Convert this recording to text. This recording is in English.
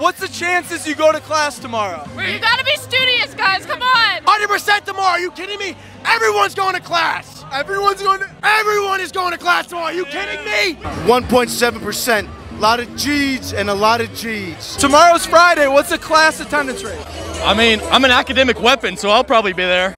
What's the chances you go to class tomorrow? You gotta be studious, guys, come on! 100% tomorrow, are you kidding me? Everyone's going to class! Everyone is going to class tomorrow, are you kidding me? 1.7%. A lot of G's and a lot of G's. Tomorrow's Friday, what's the class attendance rate? I mean, I'm an academic weapon, so I'll probably be there.